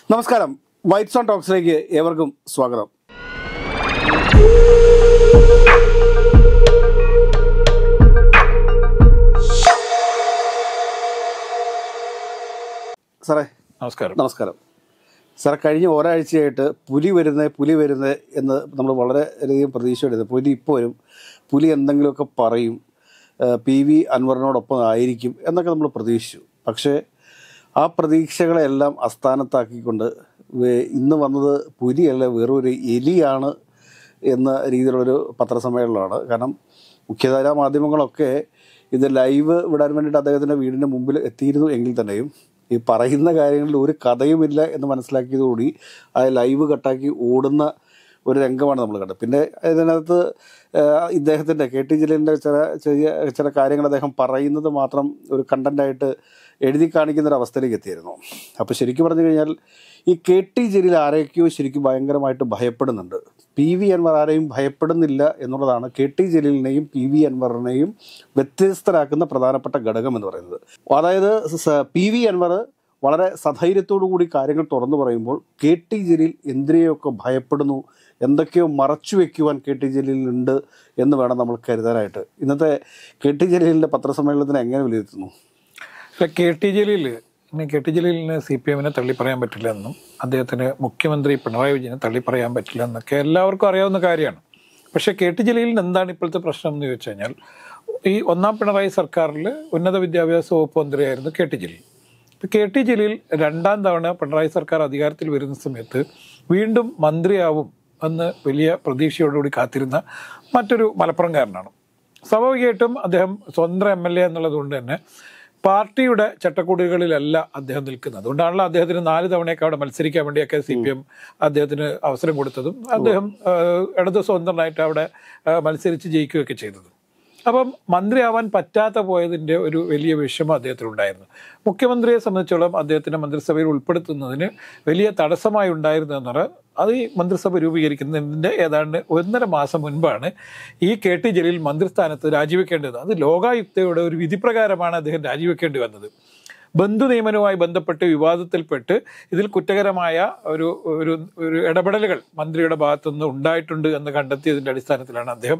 നമസ്കാരം, whites on ടോക്സിലേക്ക് ഏവർക്കും സ്വാഗതം. സാറേ നമസ്കാരം. സാർ, കഴിഞ്ഞ ഒരാഴ്ചയായിട്ട് പുലി വരുന്നത് എന്ന് നമ്മൾ വളരെയധികം പ്രതീക്ഷയോടെ പുലി ഇപ്പോൾ വരും, പുലി എന്തെങ്കിലുമൊക്കെ പറയും, PV അൻവറിനോടൊപ്പം ആയിരിക്കും എന്നൊക്കെ നമ്മൾ പ്രതീക്ഷിച്ചു. പക്ഷേ ആ പ്രതീക്ഷകളെല്ലാം അസ്ഥാനത്താക്കിക്കൊണ്ട് ഇന്ന് വന്നത് പുലിയല്ല, വെറും ഒരു എലിയാണ് എന്ന രീതിയിലുള്ളൊരു പത്രസമ്മേളനമാണ്. കാരണം മുഖ്യധാരാ മാധ്യമങ്ങളൊക്കെ ഇത് ലൈവ് വിടാൻ വേണ്ടിയിട്ട് അദ്ദേഹത്തിൻ്റെ വീടിൻ്റെ മുമ്പിൽ എത്തിയിരുന്നു എങ്കിൽ തന്നെയും ഈ പറയുന്ന കാര്യങ്ങളിൽ ഒരു കഥയുമില്ല എന്ന് മനസ്സിലാക്കിയതോടുകൂടി ആ ലൈവ് കട്ടാക്കി ഓടുന്ന ഒരു രംഗമാണ് നമ്മൾ കണ്ടത്. പിന്നെ ഇതിനകത്ത് ഇദ്ദേഹത്തിൻ്റെ KT ജലീലിൻ്റെ ചില കാര്യങ്ങൾ അദ്ദേഹം പറയുന്നത് മാത്രം ഒരു കണ്ടൻ്റായിട്ട് എഴുതി കാണിക്കുന്നൊരവസ്ഥയിലേക്ക് എത്തിയിരുന്നു. അപ്പോൾ ശരിക്കും പറഞ്ഞു കഴിഞ്ഞാൽ ഈ KT ജലീൽ ആരെയൊക്കെയോ ശരിക്കും ഭയങ്കരമായിട്ട് ഭയപ്പെടുന്നുണ്ട്. PV അൻവർ ആരെയും ഭയപ്പെടുന്നില്ല എന്നുള്ളതാണ് KT ജലീലിനെയും PV അൻവറിനെയും വ്യത്യസ്തരാക്കുന്ന പ്രധാനപ്പെട്ട ഘടകം എന്ന് പറയുന്നത്. അതായത് PV അൻവർ വളരെ സധൈര്യത്തോടു കൂടി കാര്യങ്ങൾ തുറന്നു പറയുമ്പോൾ KT ജലീൽ എന്തിനെയൊക്കെ ഭയപ്പെടുന്നു, എന്തൊക്കെയോ മറച്ചു വയ്ക്കുവാൻ KT ജലീലുണ്ട് എന്ന് വേണം നമ്മൾ കരുതാനായിട്ട്. ഇന്നത്തെ KT ജലീലിൻ്റെ പത്രസമ്മേളനത്തിന് എങ്ങനെ വിലയിരുത്തുന്നു? KT ജലീലിന് CPM-നെ തള്ളിപ്പറയാൻ പറ്റില്ല എന്നും അദ്ദേഹത്തിന് മുഖ്യമന്ത്രി പിണറായി വിജയനെ തള്ളിപ്പറയാൻ പറ്റില്ല എന്നൊക്കെ എല്ലാവർക്കും അറിയാവുന്ന കാര്യമാണ്. പക്ഷേ KT ജലീലിന് എന്താണ് ഇപ്പോഴത്തെ പ്രശ്നം എന്ന് ചോദിച്ചു കഴിഞ്ഞാൽ, ഈ ഒന്നാം പിണറായി സർക്കാരിൽ ഉന്നത വിദ്യാഭ്യാസ വകുപ്പ് മന്ത്രിയായിരുന്നു KT ജലീൽ. KT ജലീൽ രണ്ടാം തവണ പിണറായി സർക്കാർ അധികാരത്തിൽ വരുന്ന സമയത്ത് വീണ്ടും മന്ത്രിയാവും എന്ന് വലിയ പ്രതീക്ഷയോടുകൂടി കാത്തിരുന്ന മറ്റൊരു മലപ്പുറംകാരനാണ്. സ്വാഭാവികമായിട്ടും അദ്ദേഹം സ്വന്തം MLA എന്നുള്ളത് കൊണ്ട് തന്നെ പാർട്ടിയുടെ ചട്ടക്കൂടുകളിലല്ല അദ്ദേഹം നിൽക്കുന്നത്. അതുകൊണ്ടാണല്ലോ അദ്ദേഹത്തിന് 4 തവണയൊക്കെ അവിടെ മത്സരിക്കാൻ വേണ്ടിയൊക്കെ CPM അദ്ദേഹത്തിന് അവസരം കൊടുത്തതും അദ്ദേഹം ഇടത് സ്വതന്ത്രനായിട്ട് അവിടെ മത്സരിച്ച് ജയിക്കുകയൊക്കെ ചെയ്തതും. അപ്പം മന്ത്രിയാവാൻ പറ്റാത്ത പോയതിൻ്റെ ഒരു വലിയ വിഷമം അദ്ദേഹത്തിനുണ്ടായിരുന്നു. മുഖ്യമന്ത്രിയെ സംബന്ധിച്ചോളം അദ്ദേഹത്തിൻ്റെ മന്ത്രിസഭയിൽ ഉൾപ്പെടുത്തുന്നതിന് വലിയ തടസ്സമായി ഉണ്ടായിരുന്നു എന്ന് പറഞ്ഞാൽ, അത് ഈ മന്ത്രിസഭ രൂപീകരിക്കുന്നതിൻ്റെ ഏതാണ്ട് 1.5 മാസം മുൻപാണ് ഈ KT ജലീൽ മന്ത്രിസ്ഥാനത്ത് രാജിവെക്കേണ്ടത്. അത് ലോകായുക്തയുടെ ഒരു വിധിപ്രകാരമാണ് അദ്ദേഹം രാജിവെക്കേണ്ടി വന്നത്. ബന്ധു നിയമനവുമായി ബന്ധപ്പെട്ട് വിവാദത്തിൽപ്പെട്ട് ഇതിൽ കുറ്റകരമായ ഒരു ഇടപെടലുകൾ മന്ത്രിയുടെ ഭാഗത്തുനിന്ന് ഉണ്ടായിട്ടുണ്ട് എന്ന് കണ്ടെത്തിയതിൻ്റെ അടിസ്ഥാനത്തിലാണ് അദ്ദേഹം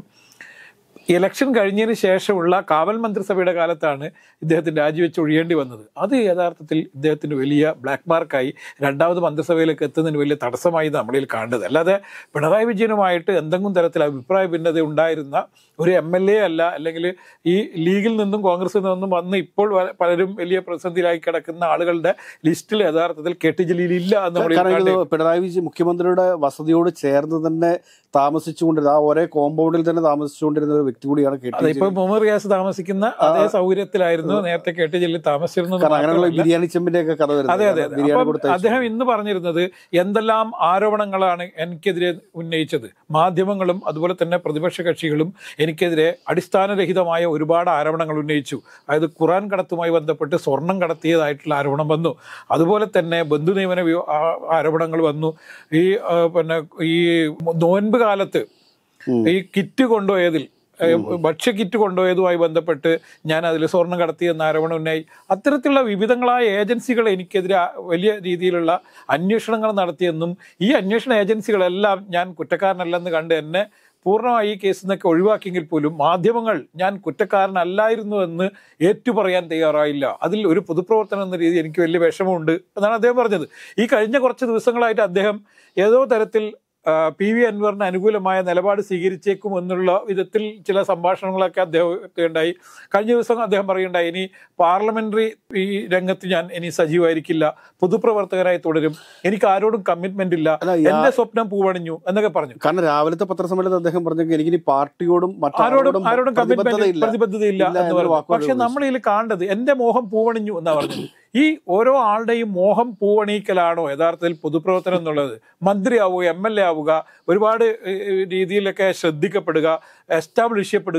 ഇലക്ഷൻ കഴിഞ്ഞതിന് ശേഷമുള്ള കാവൽ മന്ത്രിസഭയുടെ കാലത്താണ് ഇദ്ദേഹത്തിന് രാജിവെച്ച് ഒഴിയേണ്ടി വന്നത്. അത് യഥാർത്ഥത്തിൽ ഇദ്ദേഹത്തിന് വലിയ ബ്ലാക്ക് മാർക്കായി രണ്ടാമത് മന്ത്രിസഭയിലേക്ക് എത്തുന്നതിന് വലിയ തടസ്സമായി നമ്മളിൽ കാണുന്നത്. അല്ലാതെ പിണറായി വിജയനുമായിട്ട് എന്തെങ്കിലും തരത്തിൽ അഭിപ്രായ ഭിന്നത ഉണ്ടായിരുന്ന ഒരു MLA അല്ല, അല്ലെങ്കിൽ ഈ ലീഗിൽ നിന്നും കോൺഗ്രസിൽ നിന്നും വന്ന് ഇപ്പോൾ പലരും വലിയ പ്രതിസന്ധിയിലായി കിടക്കുന്ന ആളുകളുടെ ലിസ്റ്റിൽ യഥാർത്ഥത്തിൽ KT ജലീൽ ഇല്ല എന്ന് നമ്മൾ. പിണറായി വിജയൻ മുഖ്യമന്ത്രിയുടെ വസതിയോട് ചേർന്ന് തന്നെ താമസിച്ചുകൊണ്ടിരുന്ന, ആ ഒരേ കോമ്പൗണ്ടിൽ തന്നെ താമസിച്ചുകൊണ്ടിരുന്ന ഒരു വ്യക്തി കൂടിയാണ് KT. ഇപ്പൊ മുഹമ്മദ് റിയാസ് താമസിക്കുന്ന അതേ സൗകര്യത്തിലായിരുന്നു നേരത്തെ KT ജലീൽ താമസിച്ചിരുന്നത്. ബിരിയാണി ചെമ്പിന്റെ ഒക്കെ കഥ. അതെ. അദ്ദേഹം ഇന്ന് പറഞ്ഞിരുന്നത് എന്തെല്ലാം ആരോപണങ്ങളാണ് എനിക്കെതിരെ ഉന്നയിച്ചത്. മാധ്യമങ്ങളും അതുപോലെ തന്നെ പ്രതിപക്ഷ കക്ഷികളും എനിക്കെതിരെ അടിസ്ഥാനരഹിതമായ ഒരുപാട് ആരോപണങ്ങൾ ഉന്നയിച്ചു. അതായത് ഖുറാൻ കടത്തുമായി ബന്ധപ്പെട്ട് സ്വർണം കടത്തിയതായിട്ടുള്ള ആരോപണം വന്നു. അതുപോലെ തന്നെ ബന്ധു നിയമന ആരോപണങ്ങൾ വന്നു. ഈ നോൻപ് കാലത്ത് ഈ കിറ്റ് കൊണ്ടുപോയതിൽ, ഭക്ഷ്യ കിറ്റ് കൊണ്ടുപോയതുമായി ബന്ധപ്പെട്ട് ഞാൻ അതിൽ സ്വർണം കടത്തിയെന്ന ആരോപണം ഉന്നയി. അത്തരത്തിലുള്ള വിവിധങ്ങളായ ഏജൻസികൾ എനിക്കെതിരെ വലിയ രീതിയിലുള്ള അന്വേഷണങ്ങൾ നടത്തിയെന്നും ഈ അന്വേഷണ ഏജൻസികളെല്ലാം ഞാൻ കുറ്റക്കാരനല്ലെന്ന് കണ്ട് എന്നെ പൂർണ്ണമായി ഈ കേസിൽ നിന്നൊക്കെ ഒഴിവാക്കിയെങ്കിൽ പോലും മാധ്യമങ്ങൾ ഞാൻ കുറ്റക്കാരനല്ലായിരുന്നു എന്ന് ഏറ്റുപറയാൻ തയ്യാറായില്ല. അതിൽ ഒരു പൊതുപ്രവർത്തനം എന്ന രീതി എനിക്ക് വലിയ വിഷമമുണ്ട് എന്നാണ് അദ്ദേഹം പറഞ്ഞത്. ഈ കഴിഞ്ഞ കുറച്ച് ദിവസങ്ങളായിട്ട് അദ്ദേഹം ഏതോ തരത്തിൽ PV അൻവറിന് അനുകൂലമായ നിലപാട് സ്വീകരിച്ചേക്കും എന്നുള്ള വിധത്തിൽ ചില സംഭാഷണങ്ങളൊക്കെ അദ്ദേഹം ഉണ്ടായി. കഴിഞ്ഞ ദിവസം അദ്ദേഹം പറയുണ്ടായി, ഇനി പാർലമെന്ററി ഈ രംഗത്ത് ഞാൻ ഇനി സജീവമായിരിക്കില്ല, പൊതുപ്രവർത്തകരായി തുടരും, എനിക്ക് ആരോടും കമ്മിറ്റ്മെന്റ് ഇല്ല, എന്റെ സ്വപ്നം പൂവണിഞ്ഞു എന്നൊക്കെ പറഞ്ഞു. കാരണം രാവിലത്തെ പത്രസമ്മേളനത്തിൽ അദ്ദേഹം പറഞ്ഞു എനിക്ക് പാർട്ടിയോടും ആരോടും പ്രതിബദ്ധതയില്ല എന്ന് പറഞ്ഞു. പക്ഷെ നമ്മൾ ഇതിൽ കാണേണ്ടത് എന്റെ മോഹം പൂവണിഞ്ഞു എന്നാ പറഞ്ഞത്. ഈ ഓരോ ആളുടെയും മോഹം പൂവണിക്കലാണോ യഥാർത്ഥത്തിൽ പൊതുപ്രവർത്തനം എന്നുള്ളത്? മന്ത്രിയാവുക, MLA ആവുക, ഒരുപാട് രീതിയിലൊക്കെ ശ്രദ്ധിക്കപ്പെടുക, എസ്റ്റാബ്ലിഷ് ചെയ്യപ്പെടുക,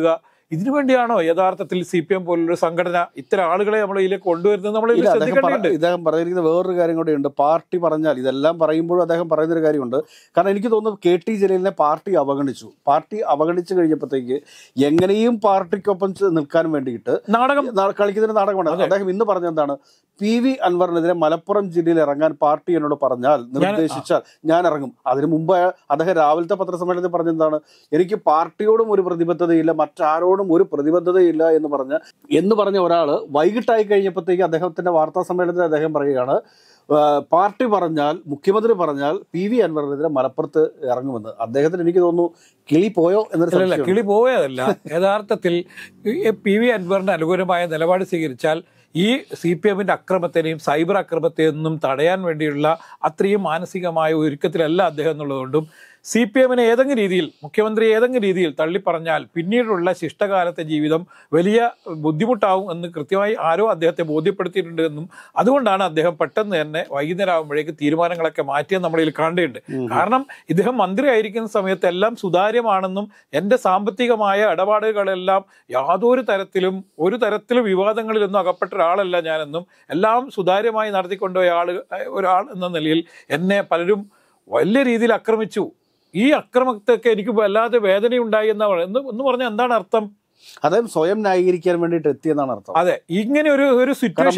ഇതിനു വേണ്ടിയാണോ യഥാർത്ഥത്തിൽ CPM പോലുള്ളൊരു സംഘടന ഇത്തരം ആളുകളെ നമ്മൾ ഇതിലേക്ക് കൊണ്ടുവരുന്നത്? നമ്മൾ ഇതിൽ ശ്രദ്ധിക്കേണ്ടതുണ്ട്. ഇദ്ദേഹം പറഞ്ഞിരിക്കുന്ന വേറൊരു കാര്യം കൂടെ ഉണ്ട്. പാർട്ടി പറഞ്ഞാൽ, ഇതെല്ലാം പറയുമ്പോഴും അദ്ദേഹം പറയുന്നൊരു കാര്യമുണ്ട്. കാരണം എനിക്ക് തോന്നുന്നു KT ജലീലിനെ പാർട്ടി അവഗണിച്ചു. പാർട്ടി അവഗണിച്ചു കഴിഞ്ഞപ്പോഴത്തേക്ക് എങ്ങനെയും പാർട്ടിക്കൊപ്പം നിൽക്കാൻ വേണ്ടിയിട്ട് കളിക്കുന്നതിന് നാടകമാണ്. അദ്ദേഹം ഇന്ന് പറഞ്ഞെന്താണ്, PV അൻവറിനെതിരെ മലപ്പുറം ജില്ലയിൽ ഇറങ്ങാൻ പാർട്ടി എന്നോട് പറഞ്ഞാൽ, നിർദ്ദേശിച്ചാൽ ഞാൻ ഇറങ്ങും. അതിനു മുമ്പ് അദ്ദേഹം രാവിലത്തെ പത്രസമ്മേളനത്തിൽ പറഞ്ഞെന്താണ്, എനിക്ക് പാർട്ടിയോടും ഒരു പ്രതിബദ്ധതയില്ല, മറ്റാരോടും ഒരു പ്രതിബദ്ധതയില്ല എന്ന് പറഞ്ഞ ഒരാള് വൈകിട്ടായി കഴിഞ്ഞപ്പോഴത്തേക്ക് അദ്ദേഹത്തിന്റെ വാർത്താ സമ്മേളനത്തിൽ അദ്ദേഹം പറയുകയാണ്, പാർട്ടി പറഞ്ഞാൽ, മുഖ്യമന്ത്രി പറഞ്ഞാൽ PV അൻവറിനെതിരെ മലപ്പുറത്ത് ഇറങ്ങുമെന്ന്. അദ്ദേഹത്തിന് എനിക്ക് തോന്നുന്നു കിളി പോയോ എന്നൊരു കിളി പോയതല്ല. യഥാർത്ഥത്തിൽ PV അൻവറിന് അനുകൂലമായ നിലപാട് സ്വീകരിച്ചാൽ ഈ CPMന്റെ അക്രമത്തിനെയും സൈബർ അക്രമത്തെയൊന്നും തടയാൻ വേണ്ടിയുള്ള അത്രയും മാനസികമായ ഒരുക്കത്തിലല്ല അദ്ദേഹം എന്നുള്ളതുകൊണ്ടും CPMനെ ഏതെങ്കിലും രീതിയിൽ, മുഖ്യമന്ത്രി ഏതെങ്കിലും രീതിയിൽ തള്ളിപ്പറഞ്ഞാൽ പിന്നീടുള്ള ശിഷ്ടകാലത്തെ ജീവിതം വലിയ ബുദ്ധിമുട്ടാവും എന്ന് കൃത്യമായി ആരോ അദ്ദേഹത്തെ ബോധ്യപ്പെടുത്തിയിട്ടുണ്ട് എന്നും അതുകൊണ്ടാണ് അദ്ദേഹം പെട്ടെന്ന് തന്നെ വൈകുന്നേരം ആകുമ്പോഴേക്ക് തീരുമാനങ്ങളൊക്കെ മാറ്റിയെന്ന് നമ്മളിൽ കാണേണ്ടതുണ്ട്. കാരണം ഇദ്ദേഹം മന്ത്രി ആയിരിക്കുന്ന സമയത്ത് എല്ലാം സുതാര്യമാണെന്നും എൻ്റെ സാമ്പത്തികമായ ഇടപാടുകളെല്ലാം യാതൊരു തരത്തിലും വിവാദങ്ങളിലൊന്നും അകപ്പെട്ട ഒരാളല്ല ഞാനെന്നും എല്ലാം സുതാര്യമായി നടത്തിക്കൊണ്ടുപോയ ഒരാൾ എന്ന നിലയിൽ എന്നെ പലരും വലിയ രീതിയിൽ ആക്രമിച്ചു. ഈ അക്രമത്തൊക്കെ എനിക്ക് വല്ലാതെ വേദനയുണ്ടായി എന്ന് പറഞ്ഞാൽ എന്താണ് അർത്ഥം? അദ്ദേഹം സ്വയം ന്യായീകരിക്കാൻ വേണ്ടിയിട്ട് എത്തിയെന്നാണ് അർത്ഥം. അതെ, ഇങ്ങനെ ഒരു സിറ്റുവേഷൻ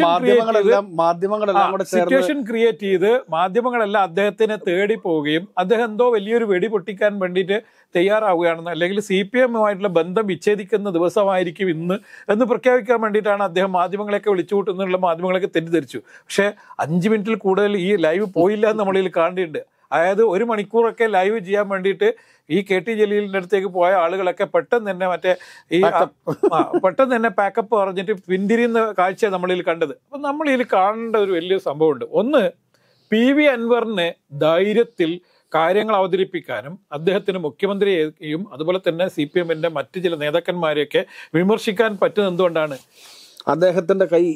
ക്രിയേറ്റ് ചെയ്ത് മാധ്യമങ്ങളെല്ലാം അദ്ദേഹത്തിനെ തേടി പോവുകയും അദ്ദേഹം എന്തോ വലിയൊരു വെടി പൊട്ടിക്കാൻ വേണ്ടിയിട്ട് തയ്യാറാവുകയാണെന്ന്, അല്ലെങ്കിൽ CPMുമായിട്ടുള്ള ബന്ധം വിച്ഛേദിക്കുന്ന ദിവസമായിരിക്കും ഇന്ന് എന്ന് പ്രഖ്യാപിക്കാൻ വേണ്ടിയിട്ടാണ് അദ്ദേഹം മാധ്യമങ്ങളെയൊക്കെ വിളിച്ചുകൂട്ടുന്നുള്ള മാധ്യമങ്ങളൊക്കെ തെറ്റിദ്ധരിച്ചു. പക്ഷേ 5 മിനിറ്റിൽ കൂടുതൽ ഈ ലൈവ് പോയില്ല എന്ന് നമ്മളിൽ കാണേണ്ടതുണ്ട്. അതായത് 1 മണിക്കൂറൊക്കെ ലൈവ് ചെയ്യാൻ വേണ്ടിയിട്ട് ഈ KT ജലീലിൻ്റെ അടുത്തേക്ക് പോയ ആളുകളൊക്കെ പെട്ടെന്ന് തന്നെ പാക്കപ്പ് പറഞ്ഞിട്ട് പിന്തിരിയുന്ന കാഴ്ച നമ്മളിൽ കണ്ടത്. അപ്പം നമ്മളിൽ കാണേണ്ട ഒരു വലിയ സംഭവമുണ്ട്. ഒന്ന്, PV അൻവറിനെ ധൈര്യത്തിൽ കാര്യങ്ങൾ അവതരിപ്പിക്കാനും അദ്ദേഹത്തിന് മുഖ്യമന്ത്രിയെയും അതുപോലെ തന്നെ CPMന്റെ മറ്റു ചില നേതാക്കന്മാരെയൊക്കെ വിമർശിക്കാൻ പറ്റുന്നത് എന്തുകൊണ്ടാണ്? അദ്ദേഹത്തിന്റെ കൈ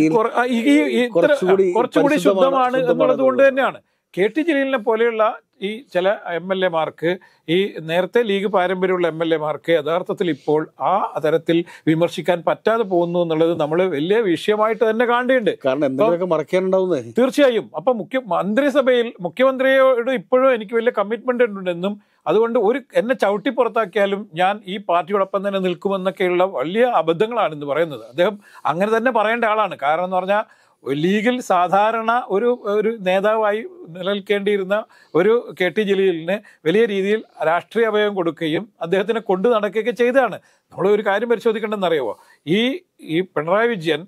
കുറച്ചുകൂടി ശുദ്ധമാണ് എന്നുള്ളത് കൊണ്ട് തന്നെയാണ്. KT ജലീലിനെ പോലെയുള്ള ഈ ചില MLA-മാർക്ക്, ഈ നേരത്തെ ലീഗ് പാരമ്പര്യമുള്ള MLA-മാർക്ക് യഥാർത്ഥത്തിൽ ഇപ്പോൾ ആ തരത്തിൽ വിമർശിക്കാൻ പറ്റാതെ പോകുന്നു എന്നുള്ളത് നമ്മൾ വലിയ വിഷയമായിട്ട് തന്നെ കാണേണ്ടതുണ്ട്. കാരണം എന്തെങ്കിലുമൊക്കെ മറക്കാനുണ്ടാവുന്നേ തീർച്ചയായും. അപ്പം മന്ത്രിസഭയിൽ മുഖ്യമന്ത്രിയോട് ഇപ്പോഴും എനിക്ക് വലിയ കമ്മിറ്റ്മെന്റ് ഉണ്ടെന്നും അതുകൊണ്ട് എന്നെ ചവിട്ടി പുറത്താക്കിയാലും ഞാൻ ഈ പാർട്ടിയോടൊപ്പം തന്നെ നിൽക്കുമെന്നൊക്കെയുള്ള വലിയ അബദ്ധങ്ങളാണ് ഇന്ന് പറയുന്നത്. അദ്ദേഹം അങ്ങനെ തന്നെ പറയേണ്ട ആളാണ്. കാരണം എന്ന് പറഞ്ഞാൽ ലീഗിൽ സാധാരണ ഒരു നേതാവായി നിലനിൽക്കേണ്ടിയിരുന്ന ഒരു KT ജലീലിന് വലിയ രീതിയിൽ രാഷ്ട്രീയ അഭയം കൊടുക്കുകയും അദ്ദേഹത്തിനെ കൊണ്ടു നടക്കുകയൊക്കെ ചെയ്തതാണ്. നമ്മൾ ഒരു കാര്യം പരിശോധിക്കേണ്ടതെന്നറിയാമോ? ഈ പിണറായി വിജയൻ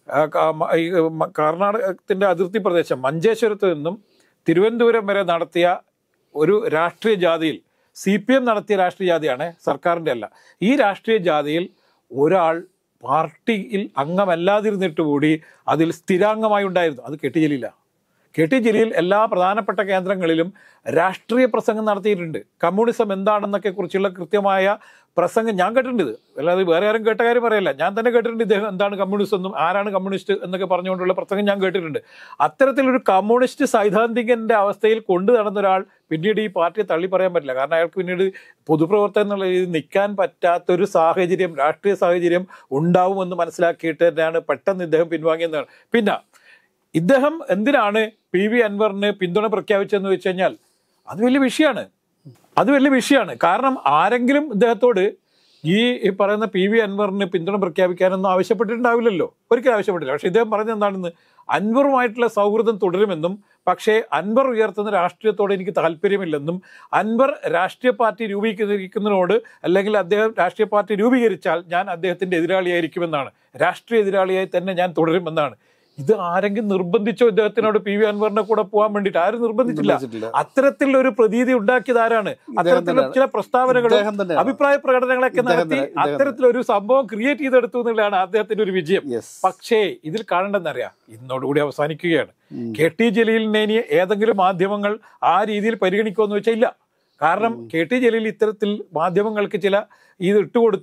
കർണാടകത്തിൻ്റെ അതിർത്തി പ്രദേശം മഞ്ചേശ്വരത്ത് നിന്നും തിരുവനന്തപുരം വരെ നടത്തിയ ഒരു രാഷ്ട്രീയ ജാഥയിൽ, CPM നടത്തിയ രാഷ്ട്രീയ ജാഥയാണ്, സർക്കാരിൻ്റെ അല്ല. ഈ രാഷ്ട്രീയ ജാഥയിൽ ഒരാൾ പാർട്ടിയിൽ അംഗമല്ലാതിരുന്നിട്ട് കൂടി അതിൽ സ്ഥിരാംഗമായി ഉണ്ടായിരുന്നു. അത് KT ജലീലാണ്. KT ജലീൽ എല്ലാ പ്രധാനപ്പെട്ട കേന്ദ്രങ്ങളിലും രാഷ്ട്രീയ പ്രസംഗം നടത്തിയിട്ടുണ്ട്. കമ്മ്യൂണിസം എന്താണെന്നൊക്കെ കുറിച്ചുള്ള കൃത്യമായ പ്രസംഗം ഞാൻ കേട്ടിട്ടുണ്ട്. അല്ലാതെ വേറെ ആരും കേട്ട കാര്യം പറയല്ല, ഞാൻ തന്നെ കേട്ടിട്ടുണ്ട്. ഇദ്ദേഹം എന്താണ് കമ്മ്യൂണിസ്റ്റ് എന്നും ആരാണ് കമ്മ്യൂണിസ്റ്റ് എന്നൊക്കെ പറഞ്ഞുകൊണ്ടുള്ള പ്രസംഗം ഞാൻ കേട്ടിട്ടുണ്ട്. അത്തരത്തിലൊരു കമ്മ്യൂണിസ്റ്റ് സൈദ്ധാന്തികന്റെ അവസ്ഥയിൽ കൊണ്ടു നടന്ന ഒരാൾ പിന്നീട് ഈ പാർട്ടിയെ തള്ളി പറയാൻ പറ്റില്ല. കാരണം അയാൾക്ക് പിന്നീട് പൊതുപ്രവർത്തനം എന്നുള്ള രീതിയിൽ നിൽക്കാൻ പറ്റാത്തൊരു സാഹചര്യം, രാഷ്ട്രീയ സാഹചര്യം ഉണ്ടാവുമെന്ന് മനസ്സിലാക്കിയിട്ട് തന്നെയാണ് പെട്ടെന്ന് ഇദ്ദേഹം പിൻവാങ്ങിയെന്നാണ്. പിന്നെ ഇദ്ദേഹം എന്തിനാണ് PV അൻവറിന് പിന്തുണ പ്രഖ്യാപിച്ചതെന്ന് വെച്ച് കഴിഞ്ഞാൽ അത് വലിയ വിഷയമാണ്. കാരണം ആരെങ്കിലും ഇദ്ദേഹത്തോട് ഈ പറയുന്ന PV അൻവറിന് പിന്തുണ പ്രഖ്യാപിക്കാനൊന്നും ആവശ്യപ്പെട്ടിട്ടുണ്ടാവില്ലല്ലോ, ഒരിക്കലും ആവശ്യപ്പെട്ടില്ല. പക്ഷെ ഇദ്ദേഹം പറഞ്ഞത് എന്താണെന്ന്, അൻവറുമായിട്ടുള്ള സൗഹൃദം തുടരുമെന്നും പക്ഷേ അൻവർ ഉയർത്തുന്ന രാഷ്ട്രീയത്തോട് എനിക്ക് താല്പര്യമില്ലെന്നും അൻവർ രാഷ്ട്രീയ പാർട്ടി രൂപീകരിക്കുന്നതിനോട് അല്ലെങ്കിൽ അദ്ദേഹം രാഷ്ട്രീയ പാർട്ടി രൂപീകരിച്ചാൽ ഞാൻ അദ്ദേഹത്തിന്റെ എതിരാളിയായിരിക്കുമെന്നാണ്, രാഷ്ട്രീയ എതിരാളിയായി തന്നെ ഞാൻ തുടരുമെന്നാണ്. ഇത് ആരെങ്കിലും നിർബന്ധിച്ചോ ഇദ്ദേഹത്തിനോട് PV അൻവറിനെ കൂടെ പോകാൻ വേണ്ടിയിട്ട്? ആരും നിർബന്ധിച്ചില്ല. അത്തരത്തിലൊരു പ്രതീതി ഉണ്ടാക്കിയത് ആരാണ്? അത്തരത്തിലുള്ള ചില പ്രസ്താവനകളും അഭിപ്രായ പ്രകടനങ്ങളൊക്കെ നടത്തി അത്തരത്തിലൊരു സംഭവം ക്രിയേറ്റ് ചെയ്തെടുത്തു എന്നുള്ളതാണ് അദ്ദേഹത്തിന്റെ ഒരു വിജയം. പക്ഷേ ഇതിൽ കാണേണ്ടെന്നറിയാം, ഇന്നോടുകൂടി അവസാനിക്കുകയാണ്. KT ജലീലിനെ ഇനി ഏതെങ്കിലും മാധ്യമങ്ങൾ ആ രീതിയിൽ പരിഗണിക്കുമെന്ന് വെച്ചാൽ ഇല്ല. കാരണം KT ജലീൽ ഇത്തരത്തിൽ മാധ്യമങ്ങൾക്ക് ചില ഇത് ഇട്ടുകൊടുത്ത്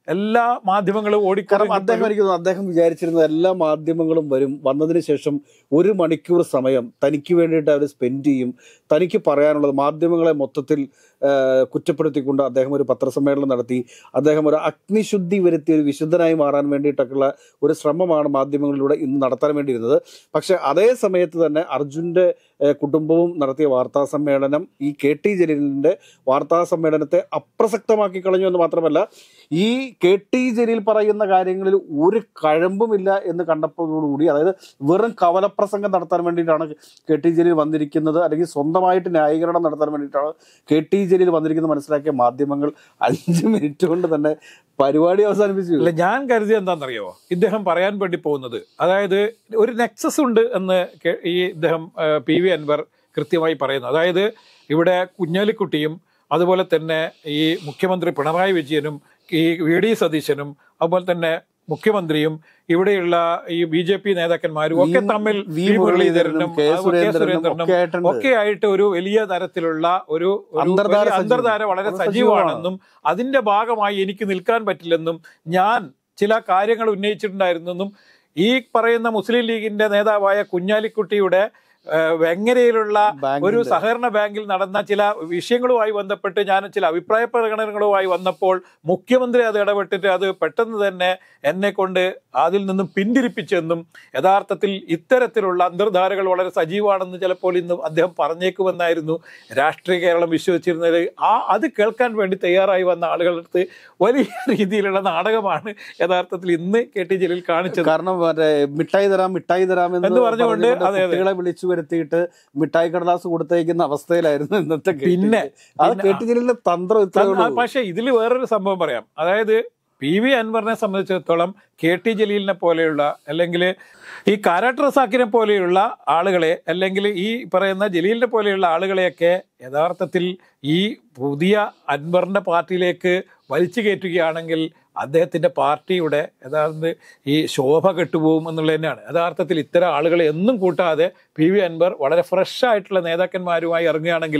എല്ലാ മാധ്യമങ്ങളും കാരണം അദ്ദേഹം വിചാരിച്ചിരുന്നത് എല്ലാ മാധ്യമങ്ങളും വന്നതിന് ശേഷം 1 മണിക്കൂർ സമയം തനിക്ക് വേണ്ടിയിട്ട് അവർ സ്പെൻഡ് ചെയ്യും, തനിക്ക് പറയാനുള്ളത് മാധ്യമങ്ങളെ മൊത്തത്തിൽ കുറ്റപ്പെടുത്തിക്കൊണ്ട് അദ്ദേഹം ഒരു പത്രസമ്മേളനം നടത്തി. അദ്ദേഹം ഒരു അഗ്നിശുദ്ധി വരുത്തി ഒരു വിശുദ്ധനായി മാറാൻ വേണ്ടിയിട്ടൊക്കെയുള്ള ഒരു ശ്രമമാണ് മാധ്യമങ്ങളിലൂടെ ഇന്ന് നടത്താൻ വേണ്ടിയിരുന്നത്. പക്ഷെ അതേ സമയത്ത് തന്നെ അർജുൻ്റെ കുടുംബവും നടത്തിയ വാർത്താ സമ്മേളനം ഈ KT ജലീലിൻ്റെ വാർത്താ സമ്മേളനത്തെ അപ്രസക്തമാക്കി കളഞ്ഞു എന്ന് മാത്രമല്ല, ഈ KT ജലീൽ പറയുന്ന കാര്യങ്ങളിൽ ഒരു കഴമ്പുമില്ല എന്ന് കണ്ടപ്പോഴുകൂടി, അതായത് വെറും കവലപ്രസംഗം നടത്താൻ വേണ്ടിയിട്ടാണ് KT ജലീൽ വന്നിരിക്കുന്നത്, അല്ലെങ്കിൽ സ്വന്തമായിട്ട് ന്യായീകരണം നടത്താൻ വേണ്ടിയിട്ടാണ് KT ജലീൽ വന്നിരിക്കുന്നത് മനസ്സിലാക്കിയ മാധ്യമങ്ങൾ 5 മിനിറ്റ് കൊണ്ട് തന്നെ പരിപാടി അവസാനിപ്പിച്ചു. അല്ല, ഞാൻ കരുതി എന്താണെന്നറിയോ, ഇദ്ദേഹം പറയാൻ വേണ്ടി പോകുന്നത്, അതായത് ഒരു നെക്സസ് ഉണ്ട് എന്ന് ഈ ഇദ്ദേഹം PV അൻവർ കൃത്യമായി പറയുന്നു. അതായത് ഇവിടെ കുഞ്ഞാലിക്കുട്ടിയും അതുപോലെ തന്നെ ഈ മുഖ്യമന്ത്രി പിണറായി വിജയനും ഈ VD സതീശനും അതുപോലെ തന്നെ മുഖ്യമന്ത്രിയും ഇവിടെയുള്ള ഈ BJP നേതാക്കന്മാരും ഒക്കെ തമ്മിൽ മുരളീധരനും K സുരേന്ദ്രനും ഒക്കെ ആയിട്ട് ഒരു വലിയ തരത്തിലുള്ള ഒരു അന്തർധാര വളരെ സജീവമാണെന്നും അതിന്റെ ഭാഗമായി എനിക്ക് നിൽക്കാൻ പറ്റില്ലെന്നും ഞാൻ ചില കാര്യങ്ങൾ ഉന്നയിച്ചിട്ടുണ്ടായിരുന്നെന്നും ഈ പറയുന്ന മുസ്ലിം ലീഗിന്റെ നേതാവായ കുഞ്ഞാലിക്കുട്ടിയുടെ വെങ്ങരയിലുള്ള ഒരു സഹകരണ ബാങ്കിൽ നടന്ന ചില വിഷയങ്ങളുമായി ബന്ധപ്പെട്ട് ഞാൻ ചില അഭിപ്രായ പ്രകടനങ്ങളുമായി വന്നപ്പോൾ മുഖ്യമന്ത്രി അത് ഇടപെട്ടിട്ട് അത് പെട്ടെന്ന് തന്നെ എന്നെ കൊണ്ട് അതിൽ നിന്നും പിന്തിരിപ്പിച്ചെന്നും യഥാർത്ഥത്തിൽ ഇത്തരത്തിലുള്ള അന്തർധാരകൾ വളരെ സജീവമാണെന്ന് ചിലപ്പോൾ ഇന്ന് അദ്ദേഹം പറഞ്ഞേക്കുമെന്നായിരുന്നു രാഷ്ട്രീയ കേരളം വിശ്വസിച്ചിരുന്നത്. അത് കേൾക്കാൻ വേണ്ടി തയ്യാറായി വന്ന ആളുകളടുത്ത് വലിയ രീതിയിലുള്ള നാടകമാണ് യഥാർത്ഥത്തിൽ ഇന്ന് KT ജലീൽ കാണിച്ചത്. കാരണം മിഠായി തരാം എന്ന് പറഞ്ഞുകൊണ്ട് കുട്ടികളെ വിളിച്ചു വരുത്തിയിട്ട് മിഠായി കടലാസ് കൊടുത്തേക്കുന്ന അവസ്ഥയിലായിരുന്നു ഇന്നത്തെ. പിന്നെ അത് KT ജലീലിന്റെ തന്ത്രം. പക്ഷെ ഇതിൽ വേറൊരു സംഭവം പറയാം. അതായത് PV അൻവറിനെ സംബന്ധിച്ചിടത്തോളം KT ജലീലിനെ പോലെയുള്ള അല്ലെങ്കിൽ ഈ കാരാട്ട് റസാക്കിനെ പോലെയുള്ള ആളുകളെ അല്ലെങ്കിൽ ഈ പറയുന്ന ജലീലിനെ പോലെയുള്ള ആളുകളെയൊക്കെ യഥാർത്ഥത്തിൽ ഈ പുതിയ അൻവറിന്റെ പാർട്ടിയിലേക്ക് വലിച്ചു കയറ്റുകയാണെങ്കിൽ അദ്ദേഹത്തിന്റെ പാർട്ടിയുടെ യഥാർത്ഥ ഈ ശോഭ കെട്ടുപോകും എന്നുള്ളത് തന്നെയാണ്. യഥാർത്ഥത്തിൽ ഇത്തരം ആളുകളെ എന്നും കൂട്ടാതെ PV അൻവർ വളരെ ഫ്രഷ് ആയിട്ടുള്ള നേതാക്കന്മാരുമായി ഇറങ്ങുകയാണെങ്കിൽ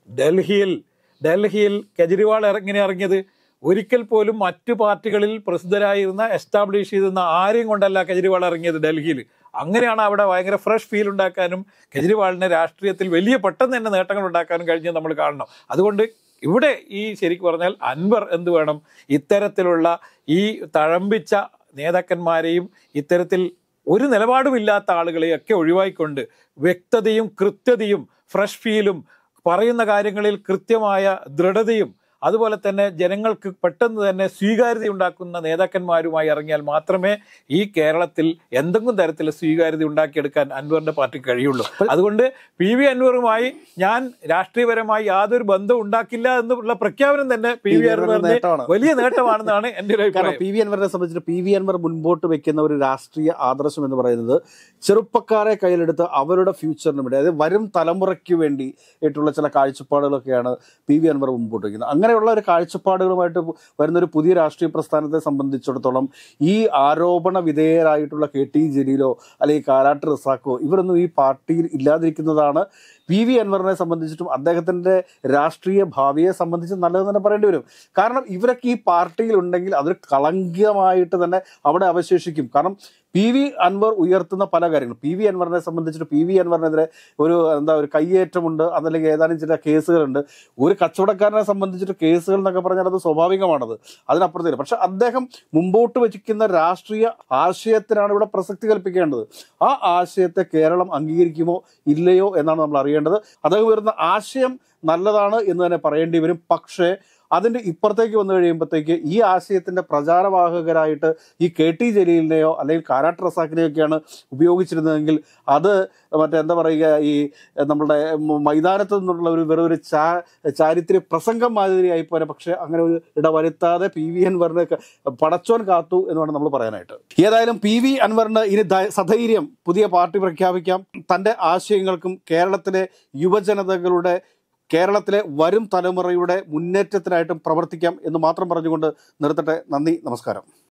ഡൽഹിയിൽ കെജ്രിവാൾ എങ്ങനെ ഇറങ്ങിയത്? ഒരിക്കൽ പോലും മറ്റു പാർട്ടികളിൽ പ്രസിദ്ധരായിരുന്ന എസ്റ്റാബ്ലിഷ് ചെയ്തിരുന്ന ആരെയും കൊണ്ടല്ല കെജ്രിവാൾ ഇറങ്ങിയത് ഡൽഹിയിൽ. അങ്ങനെയാണ് അവിടെ ഭയങ്കര ഫ്രഷ് ഫീൽ ഉണ്ടാക്കാനും കെജ്രിവാളിന് രാഷ്ട്രീയത്തിൽ വലിയ പെട്ടെന്ന് തന്നെ നേട്ടങ്ങൾ ഉണ്ടാക്കാനും കഴിഞ്ഞത് നമ്മൾ കാണണം. അതുകൊണ്ട് ഇവിടെ ഈ ശരിക്കും പറഞ്ഞാൽ അൻവർ എന്ത് വേണം, ഇത്തരത്തിലുള്ള ഈ തഴമ്പിച്ച നേതാക്കന്മാരെയും ഇത്തരത്തിൽ ഒരു നിലപാടുമില്ലാത്ത ആളുകളെയൊക്കെ ഒഴിവാക്കിക്കൊണ്ട് വ്യക്തതയും കൃത്യതയും ഫ്രഷ് ഫീലും പറയുന്ന കാര്യങ്ങളിൽ കൃത്യമായ ദൃഢതയും അതുപോലെ തന്നെ ജനങ്ങൾക്ക് പെട്ടെന്ന് തന്നെ സ്വീകാര്യത ഉണ്ടാക്കുന്ന നേതാക്കന്മാരുമായി ഇറങ്ങിയാൽ മാത്രമേ ഈ കേരളത്തിൽ എന്തെങ്കിലും തരത്തിലുള്ള സ്വീകാര്യത ഉണ്ടാക്കിയെടുക്കാൻ അൻവറിന്റെ പാർട്ടിക്ക് കഴിയുള്ളൂ. അതുകൊണ്ട് PV അൻവറുമായി ഞാൻ രാഷ്ട്രീയപരമായി യാതൊരു ബന്ധം ഉണ്ടാക്കില്ല എന്നുള്ള പ്രഖ്യാപനം തന്നെ PV അൻവറിന്റെ വലിയ നേട്ടമാണെന്നാണ് എൻ്റെ ഒരു അഭിപ്രായം. PV അൻവറിനെ സംബന്ധിച്ചിട്ട് PV അൻവർ മുൻപോട്ട് വെക്കുന്ന ഒരു രാഷ്ട്രീയ ആദർശം എന്ന് പറയുന്നത് ചെറുപ്പക്കാരെ കയ്യിലെടുത്ത് അവരുടെ ഫ്യൂച്ചറിന് വേണ്ടി, അതായത് വരും തലമുറയ്ക്ക് വേണ്ടി ആയിട്ടുള്ള ചില കാഴ്ചപ്പാടുകളൊക്കെയാണ് PV അൻവർ മുമ്പോട്ട് വയ്ക്കുന്നത്. അങ്ങനെയുള്ള ഒരു കാഴ്ചപ്പാടുകളുമായിട്ട് വരുന്നൊരു പുതിയ രാഷ്ട്രീയ പ്രസ്ഥാനത്തെ സംബന്ധിച്ചിടത്തോളം ഈ ആരോപണ വിധേയരായിട്ടുള്ള KT ജലീലോ അല്ലെങ്കിൽ കാരാട്ട് റസാക്കോ ഇവരൊന്നും ഈ പാർട്ടിയിൽ ഇല്ലാതിരിക്കുന്നതാണ് PV അൻവറിനെ സംബന്ധിച്ചിട്ടും അദ്ദേഹത്തിൻ്റെ രാഷ്ട്രീയ ഭാവിയെ സംബന്ധിച്ച് നല്ലതെന്ന് തന്നെ പറയേണ്ടി വരും. കാരണം ഇവരൊക്കെ ഈ പാർട്ടിയിൽ ഉണ്ടെങ്കിൽ അതൊരു കളങ്കികമായിട്ട് തന്നെ അവിടെ അവശേഷിക്കും. കാരണം PV അൻവർ ഉയർത്തുന്ന പല കാര്യങ്ങളും, PV അൻവറിനെ സംബന്ധിച്ചിട്ട് PV അൻവറിനെതിരെ ഒരു കയ്യേറ്റമുണ്ട്, അതല്ലെങ്കിൽ ഏതാനും ചില കേസുകളുണ്ട്. ഒരു കച്ചവടക്കാരനെ സംബന്ധിച്ചിട്ട് കേസുകൾ എന്നൊക്കെ പറഞ്ഞാൽ അത് സ്വാഭാവികമാണത്, അതിനപ്പുറത്തേക്ക്. പക്ഷെ അദ്ദേഹം മുമ്പോട്ട് വയ്ക്കുന്ന രാഷ്ട്രീയ ആശയത്തിനാണ് ഇവിടെ പ്രസക്തി കൽപ്പിക്കേണ്ടത്. ആ ആശയത്തെ കേരളം അംഗീകരിക്കുമോ ഇല്ലയോ എന്നാണ് നമ്മൾ അറിയേണ്ടത്. അദ്ദേഹം ഉയർന്ന ആശയം നല്ലതാണ് എന്ന് തന്നെ പറയേണ്ടി വരും. പക്ഷേ അതിൻ്റെ ഇപ്പുറത്തേക്ക് വന്നു കഴിയുമ്പോഴത്തേക്ക് ഈ ആശയത്തിൻ്റെ പ്രചാരവാഹകരായിട്ട് ഈ KT ജലീലിനെയോ അല്ലെങ്കിൽ കാരാട്ട് റസാക്കിനെയൊക്കെയാണ് ഉപയോഗിച്ചിരുന്നതെങ്കിൽ അത് എന്താ പറയുക, ഈ നമ്മളുടെ മൈതാനത്ത് നിന്നുള്ള വെറൊരു ചാരിത്ര്യ പ്രസംഗം മാതിരി ആയിപ്പോരെ. പക്ഷേ അങ്ങനെ ഒരു ഇടവരുത്താതെ PV അൻവറിനെ പടച്ചോൻ കാത്തു എന്ന് വേണം നമ്മൾ പറയാനായിട്ട്. ഏതായാലും PV അൻവറിന് ഇനി സധൈര്യം പുതിയ പാർട്ടി പ്രഖ്യാപിക്കാം. തൻ്റെ ആശയങ്ങൾക്കും കേരളത്തിലെ യുവജനതകളുടെ കേരളത്തിലെ വരും തലമുറയുടെ മുന്നേറ്റത്തിനായിട്ടും പ്രവർത്തിക്കാം എന്ന് മാത്രം പറഞ്ഞുകൊണ്ട് നിർത്തട്ടെ. നന്ദി, നമസ്കാരം.